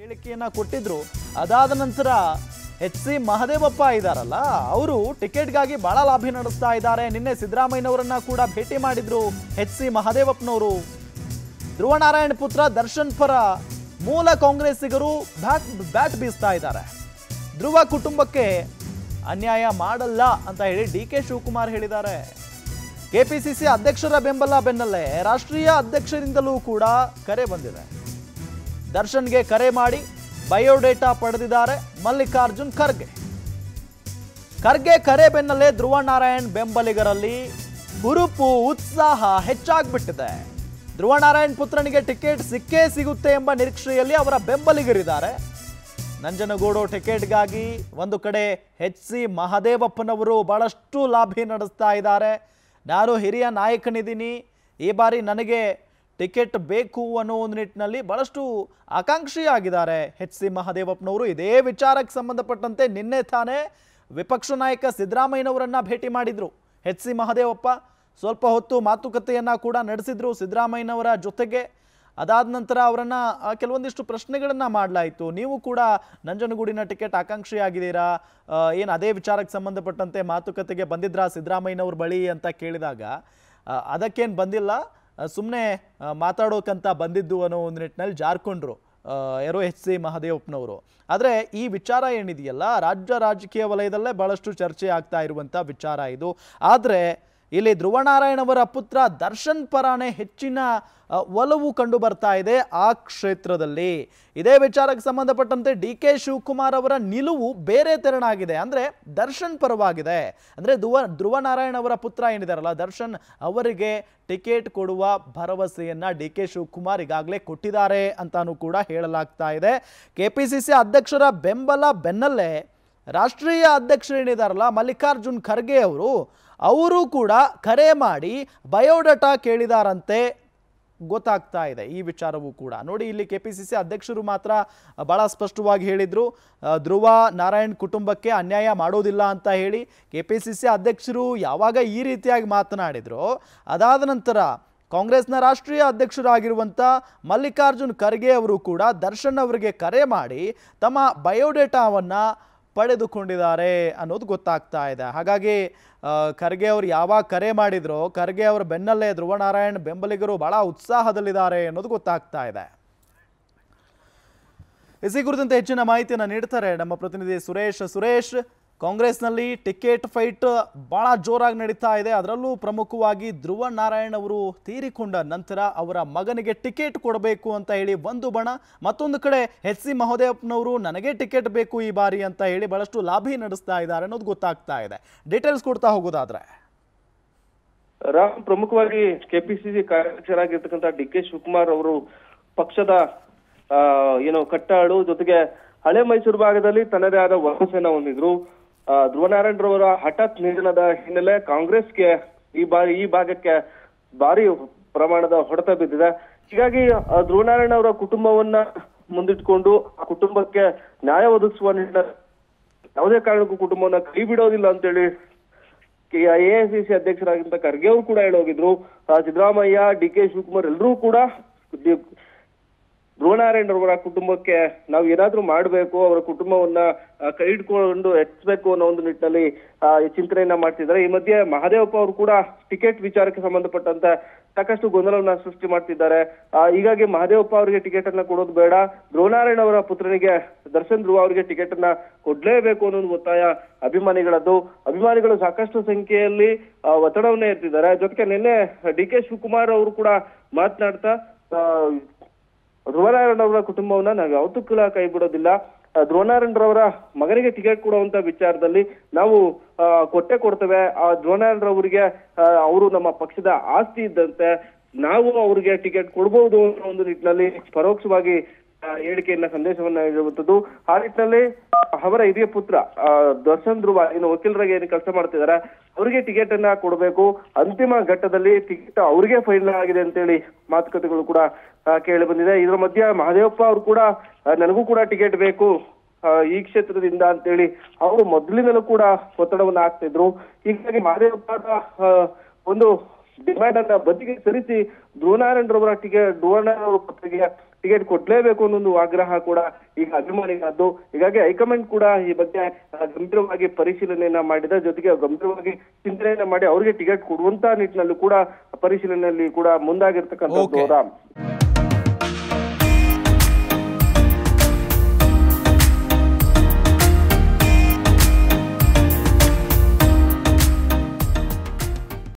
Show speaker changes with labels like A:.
A: ಹೇಳಿಕೆಯನ್ನ ಕೊಟ್ಟಿದ್ರು. ಅದಾದ ನಂತರ ಎಚ್.ಸಿ. ಮಹದೇವಪ್ಪ ಇದಾರಲ್ಲ, ಅವರು ಟಿಕೆಟ್ಗಾಗಿ ಬಹಳ ಲಾಭಿ ನಡೆಸ್ತಾ ಇದ್ದಾರೆ. ನಿನ್ನೆ ಸಿದ್ದರಾಮಯ್ಯನವರನ್ನ ಕೂಡ ಭೇಟಿ ಮಾಡಿದ್ರು ಎಚ್.ಸಿ. ಮಹದೇವಪ್ಪನವರು. ಧ್ರುವನಾರಾಯಣ್ ಪುತ್ರ ದರ್ಶನ್ ಪರ ಮೂಲ ಕಾಂಗ್ರೆಸ್ಸಿಗರು ಬ್ಯಾಟ್ ಬೀಸ್ತಾ ಇದ್ದಾರೆ. ಧ್ರುವ ಕುಟುಂಬಕ್ಕೆ ಅನ್ಯಾಯ ಮಾಡಲ್ಲ ಅಂತ ಹೇಳಿ ಡಿ.ಕೆ. ಶಿವಕುಮಾರ್ ಹೇಳಿದ್ದಾರೆ. ಕೆಪಿಸಿಸಿ ಅಧ್ಯಕ್ಷರ ಬೆಂಬಲ ಬೆನ್ನಲ್ಲೇ ರಾಷ್ಟ್ರೀಯ ಅಧ್ಯಕ್ಷರಿಂದಲೂ ಕೂಡ ಕರೆ ಬಂದಿದೆ. ದರ್ಶನ್ಗೆ ಕರೆ ಮಾಡಿ ಬಯೋಡೇಟಾ ಪಡೆದಿದ್ದಾರೆ ಮಲ್ಲಿಕಾರ್ಜುನ್ ಖರ್ಗೆ. ಕರೆ ಬೆನ್ನಲ್ಲೇ ಧ್ರುವನಾರಾಯಣ್ ಬೆಂಬಲಿಗರಲ್ಲಿ ಹುರುಪು ಉತ್ಸಾಹ ಹೆಚ್ಚಾಗ್ಬಿಟ್ಟಿದೆ. ಧ್ರುವನಾರಾಯಣ್ ಪುತ್ರನಿಗೆ ಟಿಕೆಟ್ ಸಿಕ್ಕೇ ಸಿಗುತ್ತೆ ಎಂಬ ನಿರೀಕ್ಷೆಯಲ್ಲಿ ಅವರ ಬೆಂಬಲಿಗರಿದ್ದಾರೆ. ನಂಜನಗೂಡು ಟಿಕೆಟ್ಗಾಗಿ ಒಂದು ಕಡೆ ಎಚ್.ಸಿ. ಮಹದೇವಪ್ಪನವರು ಬಹಳಷ್ಟು ಲಾಭಿ ನಡೆಸ್ತಾ ಇದ್ದಾರೆ. ನಾನು ಹಿರಿಯ ನಾಯಕನಿದ್ದೀನಿ, ಈ ಬಾರಿ ನನಗೆ ಟಿಕೆಟ್ ಬೇಕು ಅನ್ನೋ ಒಂದು ನಿಟ್ಟಿನಲ್ಲಿ ಬಹಳಷ್ಟು ಆಕಾಂಕ್ಷಿಯಾಗಿದ್ದಾರೆ ಎಚ್.ಸಿ. ಮಹದೇವಪ್ಪನವರು. ಇದೇ ವಿಚಾರಕ್ಕೆ ಸಂಬಂಧಪಟ್ಟಂತೆ ನಿನ್ನೆ ತಾನೇ ವಿಪಕ್ಷ ನಾಯಕ ಸಿದ್ದರಾಮಯ್ಯನವರನ್ನ ಭೇಟಿ ಮಾಡಿದ್ರು ಎಚ್.ಸಿ. ಮಹದೇವಪ್ಪ. ಸ್ವಲ್ಪ ಹೊತ್ತು ಮಾತುಕತೆಯನ್ನ ಕೂಡ ನಡೆಸಿದ್ರು ಸಿದ್ದರಾಮಯ್ಯನವರ ಜೊತೆಗೆ. ಅದಾದ ನಂತರ ಅವರನ್ನ ಕೆಲವೊಂದಿಷ್ಟು ಪ್ರಶ್ನೆಗಳನ್ನ ಮಾಡಲಾಯಿತು. ನೀವು ಕೂಡ ನಂಜನಗೂಡಿನ ಟಿಕೆಟ್ ಆಕಾಂಕ್ಷಿಯಾಗಿದ್ದೀರಾ, ಏನು ಅದೇ ವಿಚಾರಕ್ಕೆ ಸಂಬಂಧಪಟ್ಟಂತೆ ಮಾತುಕತೆಗೆ ಬಂದಿದ್ರಾ ಸಿದ್ದರಾಮಯ್ಯನವ್ರ ಬಳಿ ಅಂತ ಕೇಳಿದಾಗ ಅದಕ್ಕೇನು ಬಂದಿಲ್ಲ, ಸುಮ್ಮನೆ ಮಾತಾಡೋಕಂತ ಬಂದಿದ್ದು ಅನ್ನೋ ಒಂದು ನಿಟ್ಟಿನಲ್ಲಿ ಜಾರ್ಕೊಂಡ್ರು ಯಾರೋ ಎಚ್.ಸಿ. ಮಹದೇವಪ್ಪನವರು. ಆದರೆ ಈ ವಿಚಾರ ಏನಿದೆಯಲ್ಲ, ರಾಜ್ಯ ರಾಜಕೀಯ ವಲಯದಲ್ಲೇ ಬಹಳಷ್ಟು ಚರ್ಚೆ ಆಗ್ತಾ ಇರುವಂಥ ವಿಚಾರ ಇದು. ಆದರೆ ಇಲ್ಲಿ ಧ್ರುವನಾರಾಯಣ್ ಅವರ ಪುತ್ರ ದರ್ಶನ್ ಪರಾನೇ ಹೆಚ್ಚಿನ ಒಲವು ಕಂಡು ಬರ್ತಾ ಇದೆ ಆ ಕ್ಷೇತ್ರದಲ್ಲಿ. ಇದೇ ವಿಚಾರಕ್ಕೆ ಸಂಬಂಧಪಟ್ಟಂತೆ ಡಿ.ಕೆ. ಶಿವಕುಮಾರ್ ಅವರ ನಿಲುವು ಬೇರೆ ತೆರನಾಗಿದೆ. ಅಂದರೆ ದರ್ಶನ್ ಪರವಾಗಿದೆ. ಅಂದರೆ ಧ್ರುವನಾರಾಯಣ್ ಅವರ ಪುತ್ರ ಏನಿದಾರಲ್ಲ ದರ್ಶನ್ ಅವರಿಗೆ ಟಿಕೆಟ್ ಕೊಡುವ ಭರವಸೆಯನ್ನ ಡಿ.ಕೆ. ಶಿವಕುಮಾರ್ ಈಗಾಗಲೇ ಕೊಟ್ಟಿದ್ದಾರೆ ಅಂತಾನೂ ಕೂಡ ಹೇಳಲಾಗ್ತಾ ಇದೆ. ಕೆಪಿಸಿಸಿ ಅಧ್ಯಕ್ಷರ ಬೆಂಬಲ ಬೆನ್ನಲ್ಲೇ ರಾಷ್ಟ್ರೀಯ ಅಧ್ಯಕ್ಷರೇನಿದಾರಲ್ಲ ಮಲ್ಲಿಕಾರ್ಜುನ್ ಖರ್ಗೆ ಅವರು ಕೂಡ ಕರೆ ಮಾಡಿ ಬಯೋಡಾಟಾ ಕೇಳಿದಾರಂತೆ ಗೊತ್ತಾಗ್ತಾ ಇದೆ ಈ ವಿಚಾರವೂ ಕೂಡ. ನೋಡಿ, ಇಲ್ಲಿ ಕೆಪಿಸಿಸಿ ಅಧ್ಯಕ್ಷರು ಮಾತ್ರ ಬಹಳ ಸ್ಪಷ್ಟವಾಗಿ ಹೇಳಿದ್ರು, ಧ್ರುವ ನಾರಾಯಣ್ ಕುಟುಂಬಕ್ಕೆ ಅನ್ಯಾಯ ಮಾಡೋದಿಲ್ಲ ಅಂತ ಹೇಳಿ. ಕೆಪಿಸಿಸಿ ಅಧ್ಯಕ್ಷರು ಯಾವಾಗ ಈ ರೀತಿಯಾಗಿ ಮಾತನಾಡಿದ್ರು, ಅದಾದ ನಂತರ ಕಾಂಗ್ರೆಸ್ನ ರಾಷ್ಟ್ರೀಯ ಅಧ್ಯಕ್ಷರಾಗಿರುವಂಥ ಮಲ್ಲಿಕಾರ್ಜುನ್ ಖರ್ಗೆ ಅವರು ಕೂಡ ದರ್ಶನ್ ಅವರಿಗೆ ಕರೆ ಮಾಡಿ ತಮ್ಮ ಬಯೋಡೇಟಾವನ್ನು ಪಡೆದುಕೊಂಡಿದ್ದಾರೆ ಅನ್ನೋದು ಗೊತ್ತಾಗ್ತಾ ಇದೆ. ಹಾಗಾಗಿ ಖರ್ಗೆ ಅವರು ಯಾವಾಗ ಕರೆ ಮಾಡಿದ್ರು, ಖರ್ಗೆ ಅವರ ಬೆನ್ನಲ್ಲೇ ಧ್ರುವನಾರಾಯಣ್ ಬೆಂಬಲಿಗರು ಬಹಳ ಉತ್ಸಾಹದಲ್ಲಿದ್ದಾರೆ ಅನ್ನೋದು ಗೊತ್ತಾಗ್ತಾ ಇದೆ. ಈ ಕುರಿತಂತೆ ಹೆಚ್ಚಿನ ಮಾಹಿತಿಯನ್ನು ನೀಡ್ತಾರೆ ನಮ್ಮ ಪ್ರತಿನಿಧಿ ಸುರೇಶ್. ಕಾಂಗ್ರೆಸ್ನಲ್ಲಿ ಟಿಕೆಟ್ ಫೈಟ್ ಬಹಳ ಜೋರಾಗಿ ನಡೀತಾ ಇದೆ. ಅದರಲ್ಲೂ ಪ್ರಮುಖವಾಗಿ ಧ್ರುವನಾರಾಯಣ್ ಅವರು ತೀರಿಕೊಂಡ ನಂತರ ಅವರ ಮಗನಿಗೆ ಟಿಕೆಟ್ ಕೊಡಬೇಕು ಅಂತ ಹೇಳಿ ಒಂದು ಬಣ, ಮತ್ತೊಂದು ಕಡೆ ಎಚ್.ಸಿ. ಮಹದೇವಪ್ಪನವರು ನನಗೆ ಟಿಕೆಟ್ ಬೇಕು ಈ ಬಾರಿ ಅಂತ ಹೇಳಿ ಬಹಳಷ್ಟು ಲಾಭಿ ನಡೆಸ್ತಾ ಇದ್ದಾರೆ ಅನ್ನೋದು ಗೊತ್ತಾಗ್ತಾ ಇದೆ. ಡೀಟೇಲ್ಸ್ ಕೊಡ್ತಾ ಹೋಗೋದಾದ್ರೆ
B: ರಾಮ್, ಪ್ರಮುಖವಾಗಿ ಕೆಪಿಸಿಸಿ ಕಾರ್ಯಾಧ್ಯಕ್ಷರಾಗಿರ್ತಕ್ಕಂಥ ಡಿ.ಕೆ. ಶಿವಕುಮಾರ್ ಅವರು ಪಕ್ಷದ ಕಟ್ಟಾಳು, ಜೊತೆಗೆ ಹಳೆ ಮೈಸೂರು ಭಾಗದಲ್ಲಿ ತನ್ನದೇ ಆದ ವಲಸೆಯನ್ನ ಹೊಂದಿದ್ರು. ಧ್ರುವನಾರಾಯಣ್ ರವರ ಹಠಾತ್ ನಿಧನದ ಹಿನ್ನೆಲೆ ಕಾಂಗ್ರೆಸ್ಗೆ ಈ ಭಾಗಕ್ಕೆ ಭಾರಿ ಪ್ರಮಾಣದ ಹೊಡೆತ ಬಿದ್ದಿದೆ. ಹೀಗಾಗಿ ಧ್ರುವನಾರಾಯಣ್ ಅವರ ಕುಟುಂಬವನ್ನ ಮುಂದಿಟ್ಕೊಂಡು ಆ ಕುಟುಂಬಕ್ಕೆ ನ್ಯಾಯ ಒದಗಿಸುವ ನಿಟ್ಟಿನಲ್ಲಿ ಯಾವುದೇ ಕಾರಣಕ್ಕೂ ಕುಟುಂಬವನ್ನ ಕೈ ಬಿಡೋದಿಲ್ಲ ಅಂತೇಳಿ ಎಐಸಿಸಿ ಅಧ್ಯಕ್ಷರಾಗಿದ್ದ ಖರ್ಗೆ ಅವರು ಕೂಡ ಹೇಳೋಗಿದ್ರು. ಸಿದ್ದರಾಮಯ್ಯ, ಡಿ.ಕೆ. ಶಿವಕುಮಾರ್ ಎಲ್ಲರೂ ಕೂಡ ಧ್ರುವನಾರಾಯಣ್ ಅವರ ಕುಟುಂಬಕ್ಕೆ ನಾವು ಏನಾದ್ರೂ ಮಾಡಬೇಕು, ಅವರ ಕುಟುಂಬವನ್ನ ಕೈ ಹಿಡ್ಕೊಂಡು ಹೆಚ್ಚಬೇಕು ಅನ್ನೋ ಒಂದು ನಿಟ್ಟಿನಲ್ಲಿ ಚಿಂತನೆಯನ್ನ ಮಾಡ್ತಿದ್ದಾರೆ. ಈ ಮಧ್ಯೆ ಮಹದೇವಪ್ಪ ಅವರು ಕೂಡ ಟಿಕೆಟ್ ವಿಚಾರಕ್ಕೆ ಸಂಬಂಧಪಟ್ಟಂತೆ ಸಾಕಷ್ಟು ಗೊಂದಲವನ್ನ ಸೃಷ್ಟಿ ಮಾಡ್ತಿದ್ದಾರೆ. ಹೀಗಾಗಿ ಮಹದೇವಪ್ಪ ಅವರಿಗೆ ಟಿಕೆಟ್ ಅನ್ನ ಕೊಡೋದು ಬೇಡ, ಧ್ರುವನಾರಾಯಣ್ ಅವರ ಪುತ್ರನಿಗೆ ದರ್ಶನ್ ಧ್ರುವ ಅವರಿಗೆ ಟಿಕೆಟ್ ಅನ್ನ ಕೊಡ್ಲೇಬೇಕು ಅನ್ನೋದು ಒತ್ತಾಯ ಅಭಿಮಾನಿಗಳದ್ದು. ಅಭಿಮಾನಿಗಳು ಸಾಕಷ್ಟು ಸಂಖ್ಯೆಯಲ್ಲಿ ಒತ್ತಡವನ್ನ ಎತ್ತಿದ್ದಾರೆ. ಜೊತೆಗೆ ನಿನ್ನೆ ಡಿ.ಕೆ. ಶಿವಕುಮಾರ್ ಅವರು ಕೂಡ ಮಾತನಾಡ್ತಾ ಧ್ರುವನಾರಾಯಣ್ ಅವರ ಕುಟುಂಬವನ್ನ ನಾವು ಯಾವತ್ತೂ ಕೂಡ ಕೈ ಬಿಡೋದಿಲ್ಲ, ಧ್ರುವನಾರಾಯಣ್ ರವರ ಮಗನಿಗೆ ಟಿಕೆಟ್ ಕೊಡುವಂತ ವಿಚಾರದಲ್ಲಿ ನಾವು ಕೊಡ್ತೇವೆ. ಆ ಧ್ರುವನಾರಾಯಣ್ ರವರಿಗೆ ಅವರು ನಮ್ಮ ಪಕ್ಷದ ಆಸ್ತಿ ಇದ್ದಂತೆ, ನಾವು ಅವರಿಗೆ ಟಿಕೆಟ್ ಕೊಡಬಹುದು ಅನ್ನೋ ಒಂದು ನಿಟ್ಟಿನಲ್ಲಿ ಪರೋಕ್ಷವಾಗಿ ಹೇಳಿಕೆಯನ್ನ ಸಂದೇಶವನ್ನ ನೀಡುವಂಥದ್ದು. ಆ ನಿಟ್ಟಿನಲ್ಲಿ ಅವರ ಹಿರಿಯ ಪುತ್ರ ದರ್ಶನ್ ಧ್ರುವ ವಕೀಲರಾಗಿ ಏನು ಕೆಲಸ ಮಾಡ್ತಿದ್ದಾರೆ, ಅವರಿಗೆ ಟಿಕೆಟ್ ಅನ್ನ ಕೊಡಬೇಕು. ಅಂತಿಮ ಘಟ್ಟದಲ್ಲಿ ಟಿಕೆಟ್ ಅವ್ರಿಗೆ ಫೈನಲ್ ಆಗಿದೆ ಅಂತೇಳಿ ಮಾತುಕತೆಗಳು ಕೂಡ ಕೇಳಿ ಬಂದಿದೆ. ಇದರ ಮಧ್ಯೆ ಮಹದೇವಪ್ಪ ಅವರು ಕೂಡ ನನಗೂ ಕೂಡ ಟಿಕೆಟ್ ಬೇಕು ಈ ಕ್ಷೇತ್ರದಿಂದ ಅಂತೇಳಿ ಅವರು ಮೊದಲಿನಲ್ಲೂ ಕೂಡ ಒತ್ತಡವನ್ನ ಹಾಕ್ತಿದ್ರು. ಹೀಗಾಗಿ ಮಹದೇವಪ್ಪ ಒಂದು ಡಿಮ್ಯಾಂಡ್ ಅನ್ನ ಬದಿಗೆ ಸರಿಸಿ ಧ್ರುವನಾರಾಯಣ್ ರವರ ಪುತ್ರಿಗೆ ಟಿಕೆಟ್ ಕೊಡ್ಲೇಬೇಕು ಅನ್ನೋ ಒಂದು ಆಗ್ರಹ ಕೂಡ ಈಗ ಅಭಿಮಾನಿಗಳದ್ದು. ಹೀಗಾಗಿ ಹೈಕಮಾಂಡ್ ಕೂಡ ಈ ಬಗ್ಗೆ ಗಂಭೀರವಾಗಿ ಪರಿಶೀಲನೆಯನ್ನ ಮಾಡಿದ, ಜೊತೆಗೆ ಗಂಭೀರವಾಗಿ ಚಿಂತನೆಯನ್ನ ಮಾಡಿ ಅವರಿಗೆ ಟಿಕೆಟ್ ಕೊಡುವಂತ ನಿಟ್ಟಿನಲ್ಲೂ ಕೂಡ ಪರಿಶೀಲನೆಯಲ್ಲಿ ಕೂಡ ಮುಂದಾಗಿರ್ತಕ್ಕಂಥದ್ದು.